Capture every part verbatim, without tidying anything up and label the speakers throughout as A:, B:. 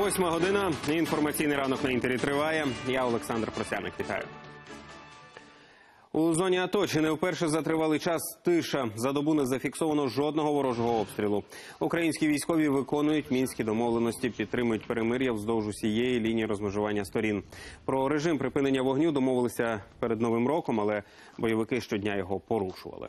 A: Восьма година. Інформаційний ранок на Інтері триває. Я Олександр Просяник. Вітаю. У зоні АТО чи не вперше за тривалий час тиша. За добу не зафіксовано жодного ворожого обстрілу. Українські військові виконують мінські домовленості, підтримують перемир'я вздовж усієї лінії розмежування сторін. Про режим припинення вогню домовилися перед Новим роком, але бойовики щодня його порушували.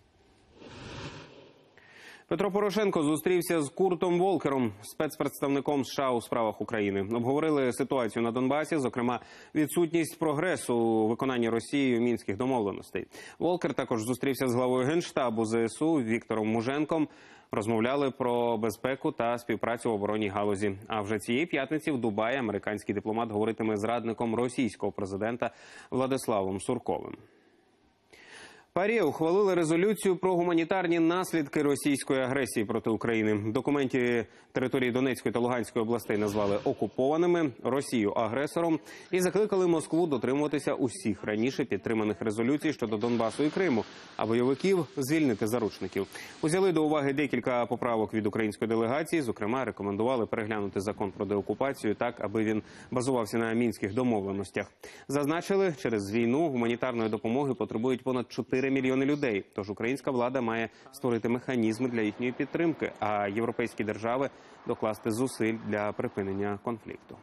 A: Петро Порошенко зустрівся з Куртом Волкером, спецпредставником США у справах України. Обговорили ситуацію на Донбасі, зокрема відсутність прогресу у виконанні Росією мінських домовленостей. Волкер також зустрівся з главою Генштабу ЗСУ Віктором Муженком. Розмовляли про безпеку та співпрацю в оборонній галузі. А вже цієї п'ятниці в Дубаї американський дипломат говоритиме з радником російського президента Владиславом Сурковим. ПАРЄ ухвалили резолюцію про гуманітарні наслідки російської агресії проти України. В документі території Донецької та Луганської областей назвали окупованими, Росію – агресором і закликали Москву дотримуватися усіх раніше підтриманих резолюцій щодо Донбасу і Криму, а бойовиків звільнити заручників. Узяли до уваги декілька поправок від української делегації, зокрема рекомендували переглянути закон про деокупацію так, аби він базувався на мінських домовленостях. Зазначили, через війну гуманітарної допомоги потребують понад чотири мільйони людей. Тож українська влада має створити механізми для їхньої підтримки, а європейські держави докласти зусиль для припинення конфлікту.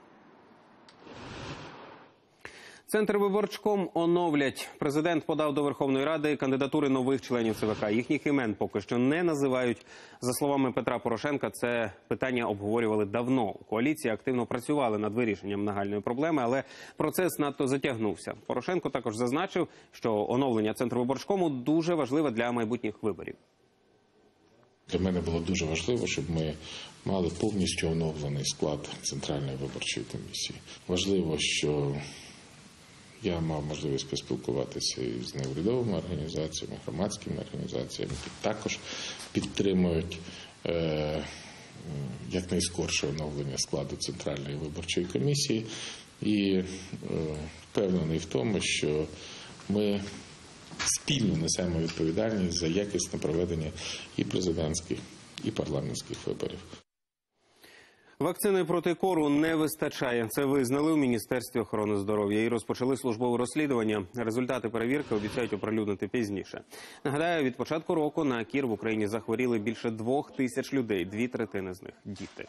A: Центрвиборчком оновлять. Президент подав до Верховної Ради кандидатури нових членів ЦВК. Їхніх імен поки що не називають. За словами Петра Порошенка, це питання обговорювали давно. У коаліції активно працювали над вирішенням нагальної проблеми, але процес надто затягнувся. Порошенко також зазначив, що оновлення Центрвиборчкому дуже важливе для майбутніх виборів.
B: Для мене було дуже важливо, щоб ми мали повністю оновлений склад Центральної виборчої комісії. Важливо, що я мав можливість поспілкуватися із неурядовими організаціями, громадськими організаціями, які також підтримують е, якнайскорше оновлення складу Центральної виборчої комісії. І е, впевнений в тому, що ми спільно несемо відповідальність за якісне проведення і президентських, і парламентських виборів.
A: Вакцини проти кору не вистачає. Це визнали у Міністерстві охорони здоров'я і розпочали службове розслідування. Результати перевірки обіцяють оприлюднити пізніше. Нагадаю, від початку року на кір в Україні захворіли більше двох тисяч людей, дві третини з них – діти.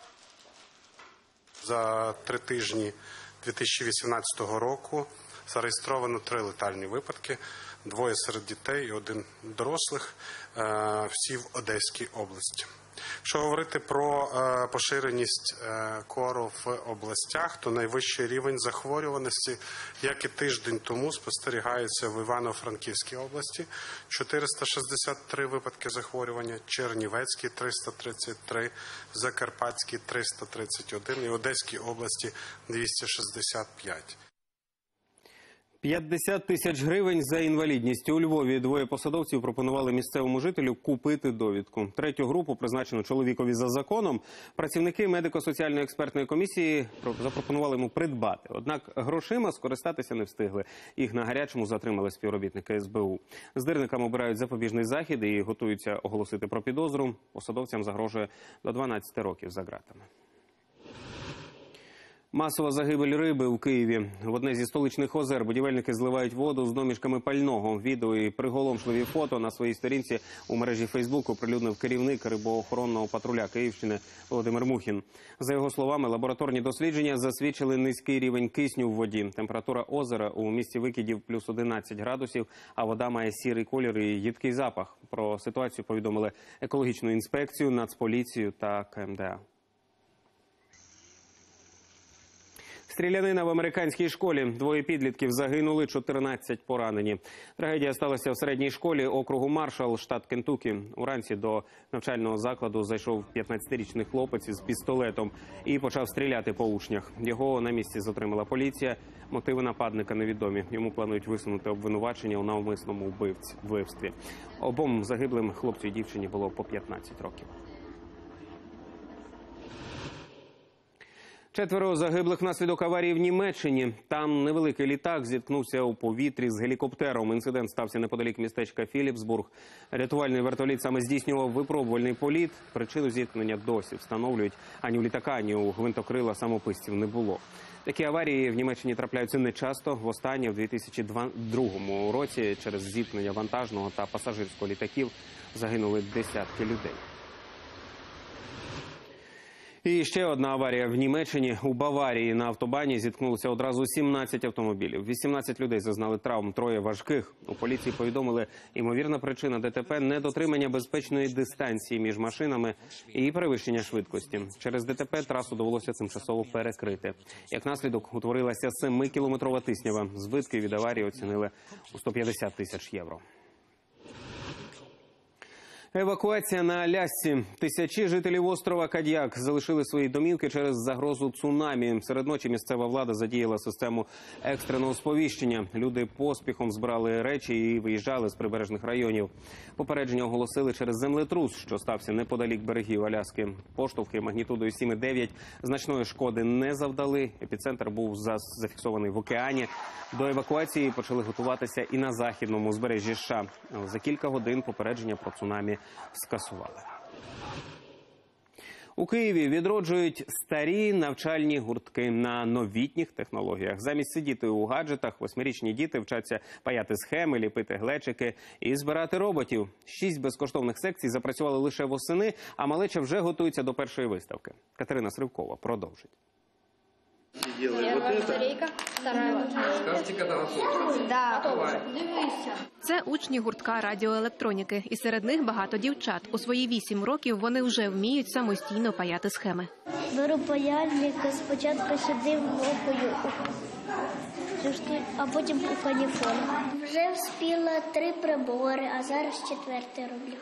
C: За три тижні дві тисячі вісімнадцятого року зареєстровано три летальні випадки, двоє серед дітей і один дорослих, всі в Одеській області. Якщо говорити про е, поширеність е, кору в областях, то найвищий рівень захворюваності, як і тиждень тому, спостерігається в Івано-Франківській області – чотириста шістдесят три випадки захворювання, Чернівецькій – триста тридцять три, Закарпатській – триста тридцять один і Одеській області – двісті шістдесят п'ять.
A: п'ятдесят тисяч гривень за інвалідність. У Львові двоє посадовців пропонували місцевому жителю купити довідку. Третю групу, призначену чоловікові за законом, працівники медико-соціальної експертної комісії запропонували йому придбати. Однак грошима скористатися не встигли. Їх на гарячому затримали співробітники ес бе у. Здирникам обирають запобіжний захід і готуються оголосити про підозру. Посадовцям загрожує до дванадцяти років за ґратами. Масова загибель риби у Києві. В одне зі столичних озер будівельники зливають воду з домішками пального. Відео і приголомшливі фото на своїй сторінці у мережі Фейсбук оприлюднив керівник рибоохоронного патруля Київщини Володимир Мухін. За його словами, лабораторні дослідження засвідчили низький рівень кисню в воді. Температура озера у місці викидів плюс одинадцять градусів, а вода має сірий колір і їдкий запах. Про ситуацію повідомили екологічну інспекцію, Нацполіцію та ка ем де а. Стрілянина в американській школі. Двоє підлітків загинули, чотирнадцять поранені. Трагедія сталася в середній школі округу Маршалл, штат Кентукі. Уранці до навчального закладу зайшов п'ятнадцятирічний хлопець із пістолетом і почав стріляти по учнях. Його на місці затримала поліція. Мотиви нападника невідомі. Йому планують висунути обвинувачення у навмисному вбивстві. Обом загиблим хлопцю і дівчині було по п'ятнадцять років. Четверо загиблих внаслідок аварії в Німеччині. Там невеликий літак зіткнувся у повітрі з гелікоптером. Інцидент стався неподалік містечка Філіпсбург. Рятувальний вертоліт саме здійснював випробувальний політ. Причину зіткнення досі встановлюють. Ані у літака, ані у гвинтокрила самописців не було. Такі аварії в Німеччині трапляються нечасто. Востаннє в дві тисячі другому році через зіткнення вантажного та пасажирського літаків загинули десятки людей. І ще одна аварія в Німеччині. У Баварії на автобані зіткнулося одразу сімнадцять автомобілів. вісімнадцять людей зазнали травм, троє важких. У поліції повідомили, ймовірна причина ДТП – недотримання безпечної дистанції між машинами і перевищення швидкості. Через ДТП трасу довелося тимчасово перекрити. Як наслідок утворилася семикілометрова тиснява. Збитки від аварії оцінили у сто п'ятдесят тисяч євро. Евакуація на Алясці. Тисячі жителів острова Кадьяк залишили свої домівки через загрозу цунамі. Серед ночі місцева влада задіяла систему екстреного сповіщення. Люди поспіхом збирали речі і виїжджали з прибережних районів. Попередження оголосили через землетрус, що стався неподалік берегів Аляски. Поштовхи магнітудою сім і дев'ять значної шкоди не завдали. Епіцентр був зафіксований в океані. До евакуації почали готуватися і на західному узбережжі США. За кілька годин попередження про цунамі скасували. У Києві відроджують старі навчальні гуртки на новітніх технологіях. Замість сидіти у гаджетах, восьмирічні діти вчаться паяти схеми, ліпити глечики і збирати роботів. Шість безкоштовних секцій запрацювали лише восени, а малеча вже готується до першої виставки. Катерина Сривкова продовжить.
D: Перша батарейка, вторая
E: Скажите, когда готовы?
D: Да.
F: Це учні гуртка радіоелектроніки. І серед них багато дівчат. У свої вісім років вони вже вміють самостійно паяти схеми.
G: Беру паяльник, спочатку сюди вмокую, а потім у каніфоль. Вже вспіла три прибори, а зараз четвертий роблю.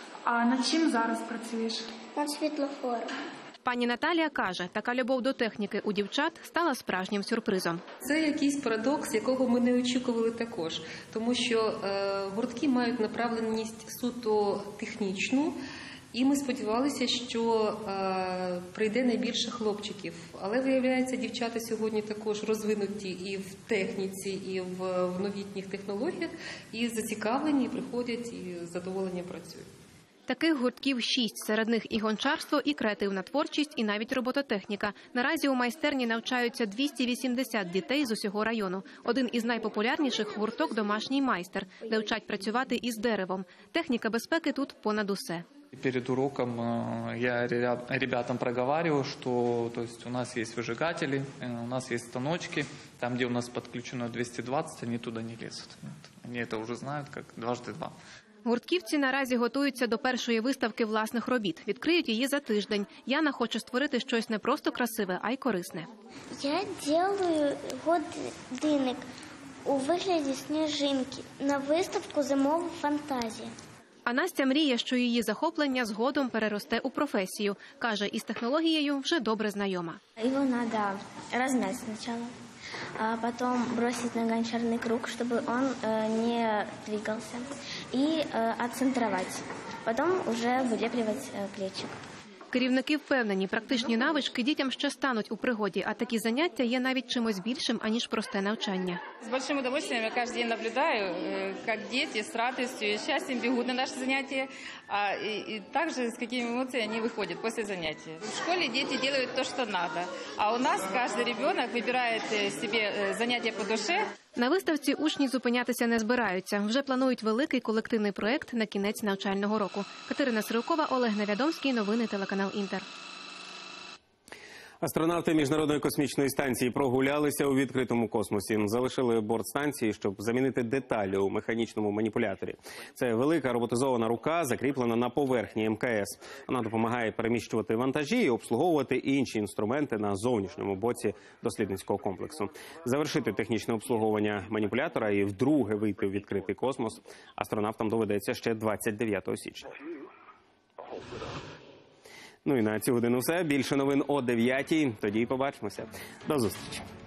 H: А над чим зараз працюєш?
G: Над світлофором.
F: Пані Наталія каже, така любов до техніки у дівчат стала справжнім сюрпризом.
I: Це якийсь парадокс, якого ми не очікували також. Тому що е, гуртки мають направленість суто технічну, і ми сподівалися, що е, прийде найбільше хлопчиків. Але, виявляється, дівчата сьогодні також розвинуті і в техніці, і в, в новітніх технологіях, і зацікавлені, і приходять, і з задоволенням працюють.
F: Таких гуртків шість. Серед них і гончарство, і креативна творчість, і навіть робототехніка. Наразі у майстерні навчаються двісті вісімдесят дітей з усього району. Один із найпопулярніших – гурток «Домашній майстер», де вчать працювати із деревом. Техніка безпеки тут понад усе.
E: Перед уроком я ребятам проговариваю, что то есть у нас есть выжигатели, у нас есть станочки, там, где у нас подключено двести двадцать, они туда не лезут. Они это уже знают, как дважды два.
F: Гуртківці наразі готуються до першої виставки власних робіт. Відкриють її за тиждень. Яна хоче створити щось не просто красиве, а й корисне.
G: Я роблю годинник у вигляді сніжинки на виставку «Зимова фантазія».
F: А Настя мріє, що її захоплення згодом переросте у професію. Каже, із технологією вже добре знайома.
G: Його треба розм'яти спочатку, а потім бросити на гончарний круг, щоб він не двигався, і відцентрувати. Потім вже виліплювати плечик.
F: Керівники впевнені, практичні навички дітям ще стануть у пригоді, а такі заняття є навіть чимось більшим, аніж просте навчання.
J: С большим удовольствием я каждый день наблюдаю, как дети с радостью и счастьем бегут на наши занятия, а, и, и также с какими эмоциями они выходят после занятия. В школе дети делают то, что надо, а у нас каждый ребенок выбирает себе занятия по душе.
F: На виставці учні зупинятися не збираються. Вже планують великий колективний проєкт на кінець навчального року. Катерина Сривкова, Олег Невядомський. Новини телеканал «Інтер».
A: Астронавти Міжнародної космічної станції прогулялися у відкритому космосі. Залишили борт станції, щоб замінити деталі у механічному маніпуляторі. Це велика роботизована рука, закріплена на поверхні ем ка ес. Вона допомагає переміщувати вантажі і обслуговувати інші інструменти на зовнішньому боці дослідницького комплексу. Завершити технічне обслуговування маніпулятора і вдруге вийти у відкритий космос астронавтам доведеться ще двадцять дев'ятого січня. Ну і на цю годину все. Більше новин о дев'ятій. Тоді побачимося. До зустрічі.